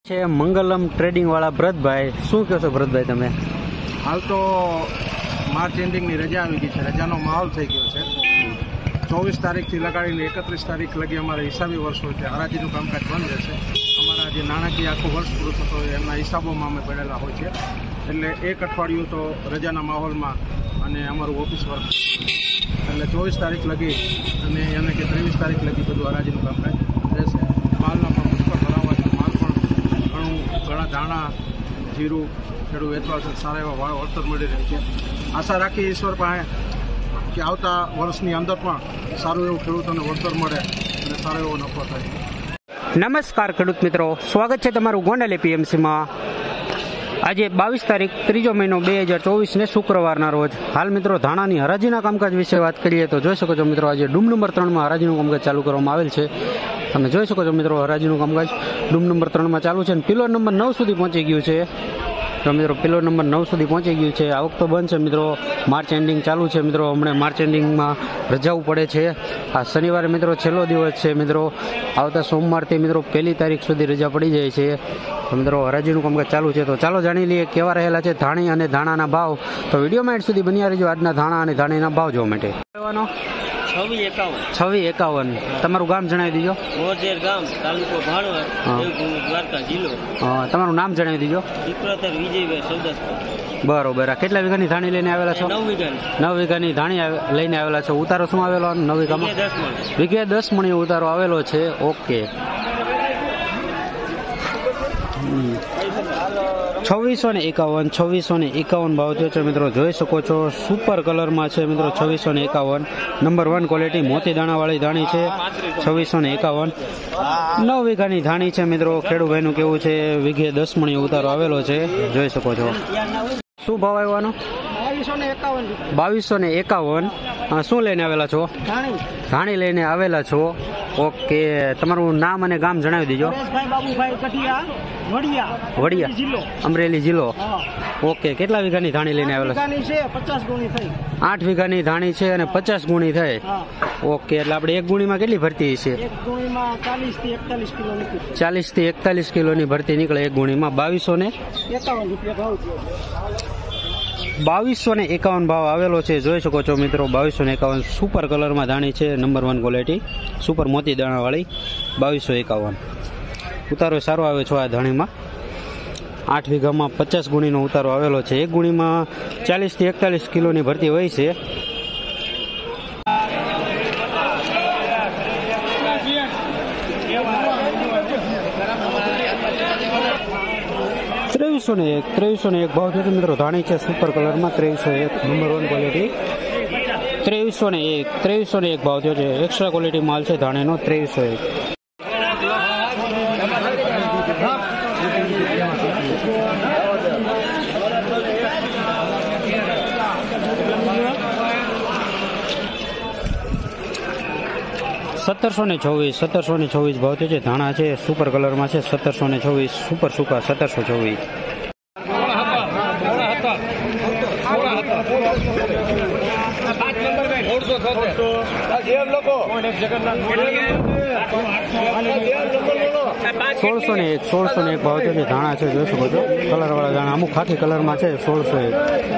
છે મંગલમ ટ્રેડિંગ વાળા ભરતભાઈ, શું કહો છો ભરતભાઈ તમે? હાલ તો માર્ચ એન્ડિંગની રજા આવી ગઈ છે, રજાનો માહોલ થઈ ગયો છે. 24 તારીખથી લગાડીને 31 તારીખ લગી અમારે હિસાબી વર્ષ હોય છે, હરાજીનું કામકાજ બંધ રહેશે. અમારા જે નાણાકીય આખું વર્ષ પૂરું થતો હોય એમના હિસાબોમાં અમે પડેલા હોય છે, એટલે એક અઠવાડિયું તો રજાના માહોલમાં અને અમારું ઓફિસ વર્ક, એટલે 24 તારીખ લગી અને એને કે 23 તારીખ લગી બધું હરાજીનું કામકાજ રહેશે. માલના પણ પુષ્કળ ભરાવા છે, માલ પણ ઘણા ધાણા જીરું ખેડૂત વેચવા છે, સારા એવા વળતર મળી રહે છે. આશા રાખી ઈશ્વર પાસે કે આવતા વર્ષની અંદર પણ સારું એવું ખેડૂતોને વળતર મળે અને સારો એવો નફો થાય. નમસ્કાર ખેડૂત મિત્રો, સ્વાગત છે તમારું ગોંડલ એપીએમસીમાં. આજે 22 તારીખ 3 મહિનો 2024 ને શુક્રવારના રોજ. હાલ મિત્રો ધાણાની હરાજીના કામકાજ વિશે વાત કરીએ તો જોઈ શકો છો મિત્રો, આજે ડૂમ નંબર 3માં હરાજીનું કામકાજ ચાલુ કરવામાં આવેલ છે. તમે જોઈ શકો છો મિત્રો, હરાજીનું કામકાજ ડૂમ નંબર 3માં ચાલુ છે અને પિલોર નંબર 9 સુધી પહોંચી ગયું છે. તો મિત્રો પિલોર નંબર 9 સુધી પહોંચી ગયું છે. આવક તો બંધ છે મિત્રો, માર્ચ એન્ડિંગ ચાલુ છે મિત્રો. હમણાં માર્ચ એન્ડિંગમાં રજાઓ પડે છે. આ શનિવારે મિત્રો છેલ્લો દિવસ છે મિત્રો. આવતા સોમવારથી મિત્રો 1 તારીખ સુધી રજા પડી જાય છે. તો મિત્રો હરાજીનું કામકાજ ચાલુ છે. તો ચાલો જાણી લઈએ કેવા રહેલા છે ધાણી અને ધાણાના ભાવ. તો વિડીયોમાં એન્ડ સુધી બન્યા રહેજો આજના ધાણા અને ધાણીના ભાવ જોવા માટે. 2651. તમારું ગામ જણાવી દીજો. મોરજેર ગામ, તાલુકો ભાણવડ, દેવભૂમિ દ્વારકા જિલ્લો. તમારું નામ જણાવી દીજો. વિક્રતર વિજયભાઈ સૌદાસભાઈ. બરોબર. કેટલા વીઘાની ધાણી લઈને આવેલા છો? 9 વીઘાની. 9 વીઘાની ધાણી લઈને આવેલા છો. ઉતારો શું આવેલો 9 વીઘામાં? વીઘે 10 મણ ઉતારો આવેલો છે. ઓકે. 2651 ભાવ થયો છે મિત્રો. જોઈ શકો છો સુપર કલરમાં છે મિત્રો. 2651 નંબર 1 ક્વોલિટી મોતી દાણા વાળી ધાણી છે. 2651 9 વીઘાની ધાણી છે મિત્રો. ખેડૂભાઈનું કેવું છે વીઘે 10 મણ ઉતારો આવેલો છે. જોઈ શકો છો. શું ભાવ આવ્યો? 2251. શું લઈને આવેલા છો? ધાણી લઈને આવેલા છો. ઓકે. તમારું નામ અને ગામ જણાવી દીજો. વડિયા, અમરેલી જિલ્લો. ઓકે. કેટલા વીઘાની ધાણી લઈને આવેલા છો? 8 વીઘાની ધાણી છે અને 50 ગુણી થઈ. ઓકે. એટલે આપણે એક ગુણીમાં કેટલી ભરતી છે? 40 થી 41 કિલોની ભરતી નીકળે એક ગુણીમાં. 2251 ભાવ આવેલો છે. જોઈ શકો છો મિત્રો. 2251 સુપર કલરમાં ધાણી છે. નંબર 1 ક્વોલિટી સુપર મોતી દાણા વાળી. 2251 ઉતારો સારો આવે છે આ ધાણીમાં. 8 વીઘામાં 50 ગુણીનો ઉતારો આવેલો છે. એક ગુણીમાં 40 થી 41 કિલોની ભરતી હોય છે. ત્રેવીસો ને એક ભાવ થયો મિત્રો. ધાણી છે સુપર કલરમાં. 2301 નંબર 1 ક્વોલિટી. 2301 ભાવ થયો છે. એક્સ્ટ્રા ક્વોલિટી માલ છે ધાણીનો. 2301. ₹1724 ભાવ થયો છે. ધાણા છે સુપર કલરમાં છે. 1724 સુપર સુકા 1724. ₹1601 ભાવ થયો છે. ધાણા છે જોઈ શકો છો કલર વાળા ધાણા. અમુક ખાખી કલરમાં છે. 1601.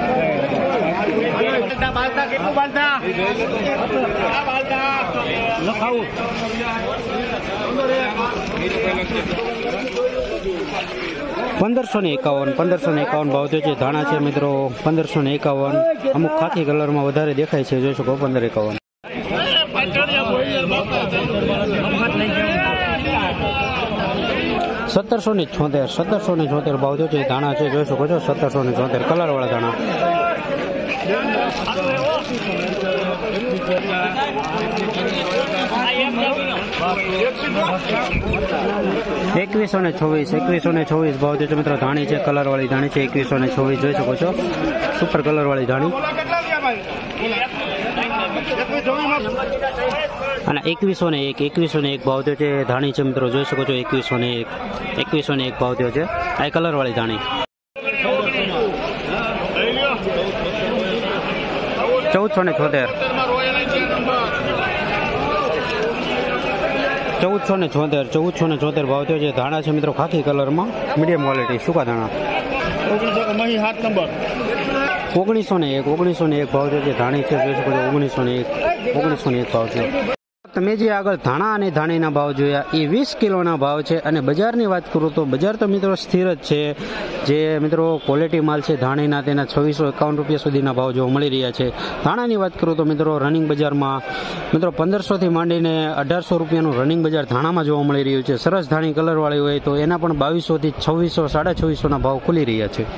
₹1551 ભાવ થયો છે. ધાણા છે મિત્રો 1551. અમુક ખાખી કલરમાં વધારે દેખાય છે. જોઈ શકો 1551. ₹1774 ભાવ થયો છે. ધાણા છે જોઈ શકો છો 1774 કલર વાળા ધાણા. 2124 ભાવ થયો છે મિત્રો. ધાણી છે કલર વાળી ધાણી છે. 2124 જોઈ શકો છો સુપર કલર વાળી ધાણી. અને 2101 ભાવ થયો છે. ધાણી છે મિત્રો જોઈ શકો છો. 2101 ભાવ થયો છે. આ કલર વાળી ધાણી. 1474 1474 ભાવ થયો છે. ધાણા છે મિત્રો ખાખી કલરમાં, મીડિયમ ક્વોલિટી સુકા ધાણા. 7 નંબર 1901 ભાવ થયો છે. ધાણી છે જોઈ શકો છો 1901 ભાવ થયો. તમે જે આગળ ધાણા અને ધાણીના ભાવ જોયા એ 20 કિલોના ભાવ છે. અને બજારની વાત કરું તો બજાર તો મિત્રો સ્થિર જ છે. જે મિત્રો ક્વોલિટી માલ છે ધાણીના તેના 2651 રૂપિયા સુધીના ભાવ જોવા મળી રહ્યા છે. ધાણાની વાત કરું તો મિત્રો રનિંગ બજારમાં મિત્રો 1500 થી માંડીને 1800 રૂપિયાનું રનિંગ બજાર ધાણામાં જોવા મળી રહ્યું છે. સરસ ધાણી કલરવાળી હોય તો એના પણ 2200 થી 2600 2650 ના ભાવ ખુલી રહ્યા છે.